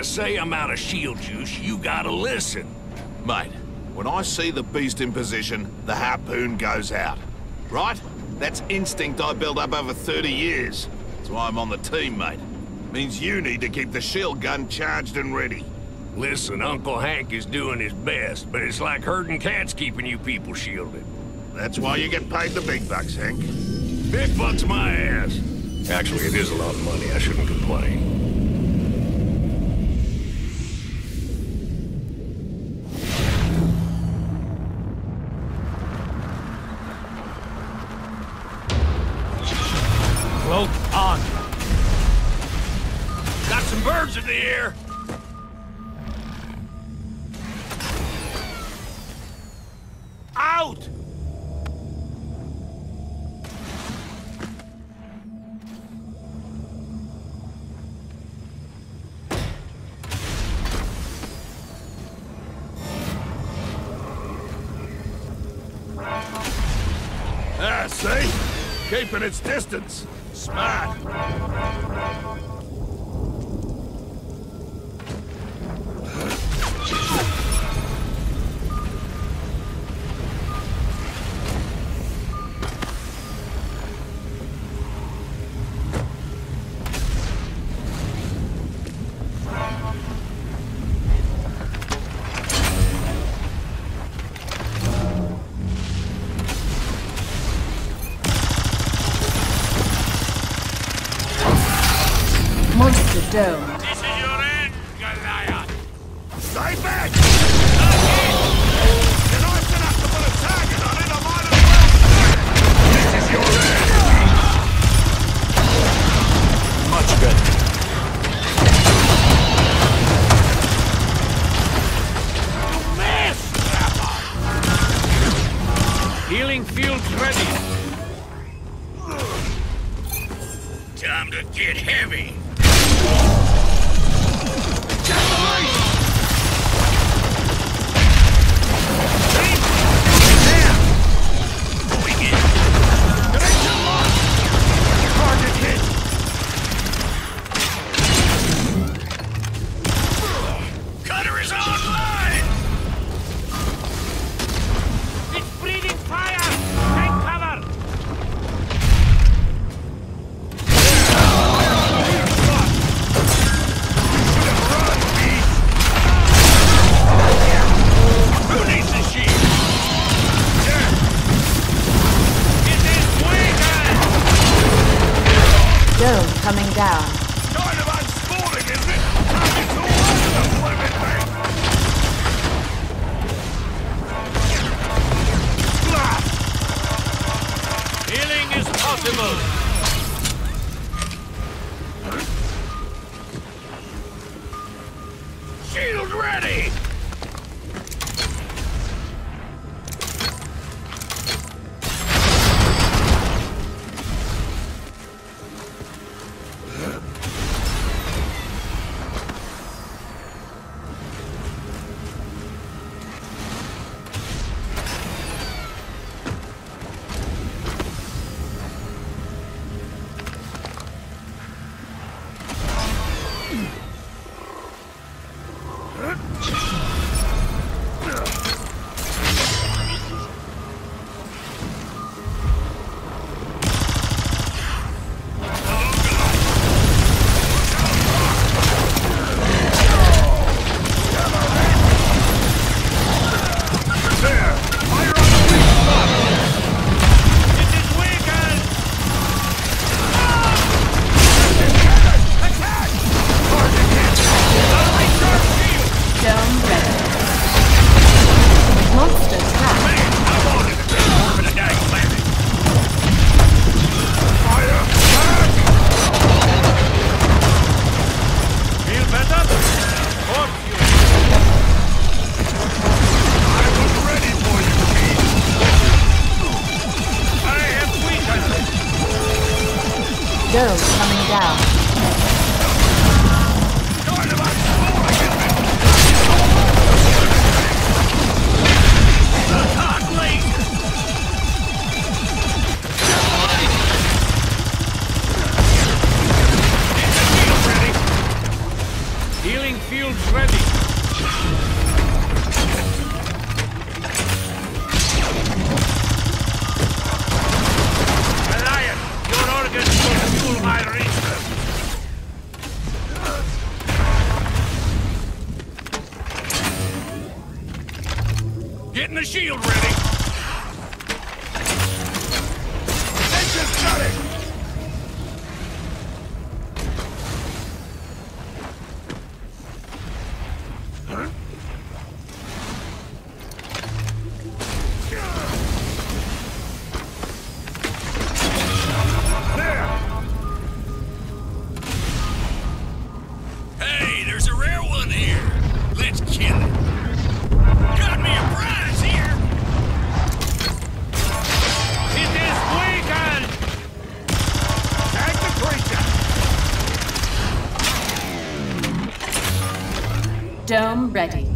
say I'm out of shield juice, you gotta listen. Mate, when I see the beast in position, the harpoon goes out. Right? That's instinct I built up over 30 years. That's why I'm on the team, mate. Means you need to keep the shield gun charged and ready. Listen, Uncle Hank is doing his best, but it's like herding cats keeping you people shielded. That's why you get paid the big bucks, Hank. Big bucks my ass. Actually, it is a lot of money. I shouldn't complain. Cloak on. Got some birds in the air. Out! Ah, see? Keeping its distance. Smart. Monster Dome. This is your end, Goliath. Stay back! You're nice enough to put a target on it, I might as well. This is your end. Much better. Miss! Healing fields ready. Time to get heavy. Cutter is online! It's breathing fire! Take cover! Who needs the shield? It is weakened! Dome coming down. Kind of unsporting, isn't it? Target's all over the flippin' thing. Healing is possible. Shield ready! Dome coming down. Healing field Getting the shield ready. They just got it! Hey, there's a rare one here. Let's kill it. Got me a prize here. It is weakened! Tag the creature! Dome ready.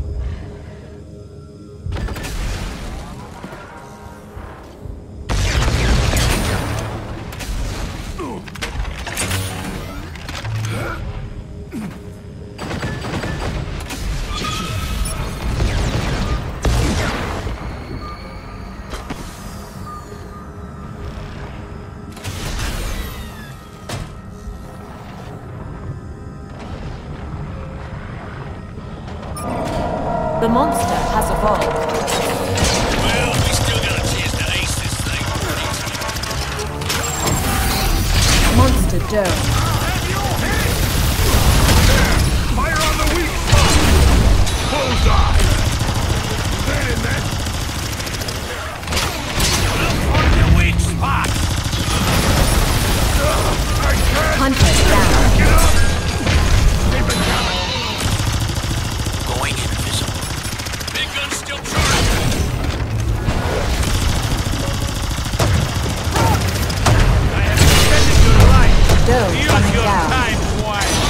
The monster has evolved. Well, we still got a chance to ace this thing. Monster dome. Fire on the weak spot! Bullseye! That in that! Look for the weak spot. I can't! Hunter down. Get up! Keep it coming! Going invisible. Big gun's still charged. I have extended your life. Dome Use coming your down. time wisely.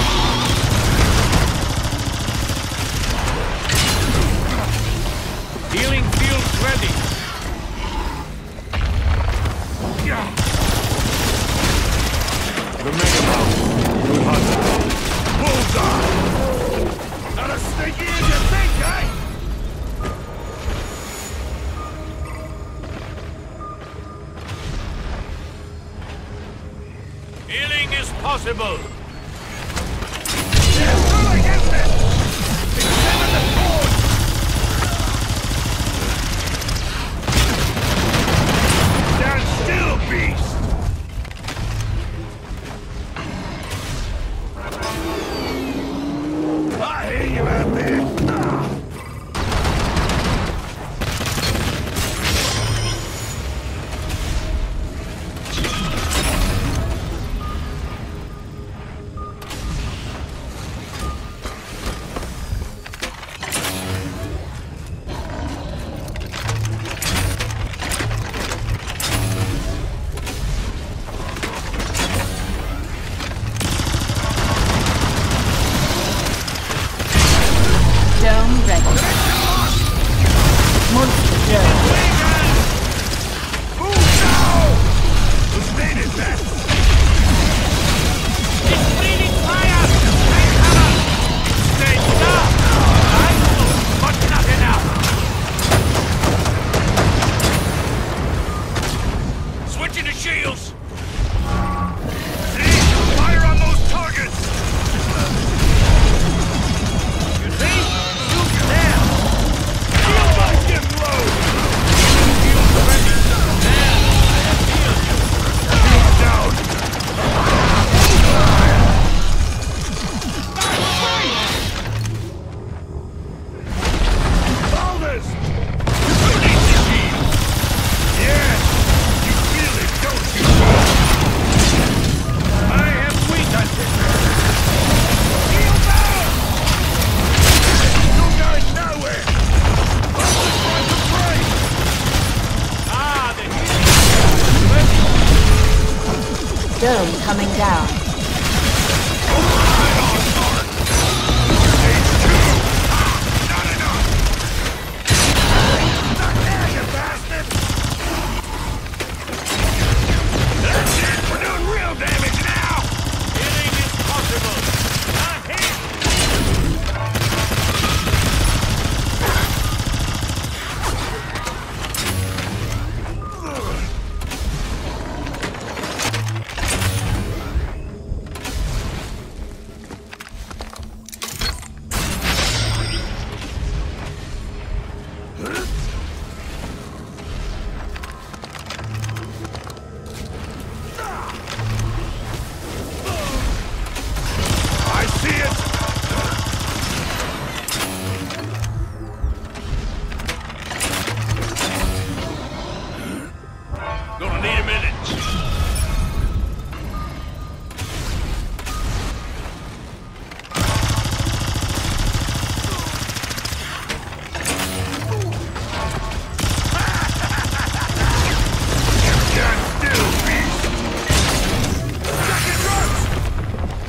Healing fields ready. The Mega Bomb! Good hunter! Bullseye! Not a sneaky as you think, eh? Healing is possible. Run against it! Examine the cord! Stand still, beast! I hear you out there! Dome ready. Monster dome. Move now! Who's needed that? It's breathing fire! Take cover! Stay sharp! Rifle, but not enough! Switching to shields. See? Fire on those targets! You see? Shoot them! Shield might get low! Shields ready. There, I have healed you. Shield down! Boulders! Release the shield. Yes! You feel it, don't you? I have weakened it. Shield down! You're going nowhere! Boulders trying to break! Ah, the healing is ready. Dome coming down. Not enough! Not there, you bastard! That's it! We're doing real damage now! Healing is possible. Ahead!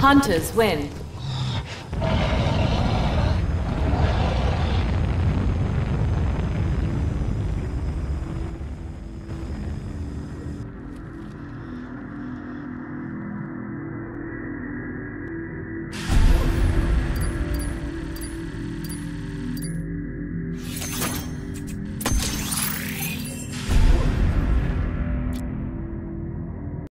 Hunters win.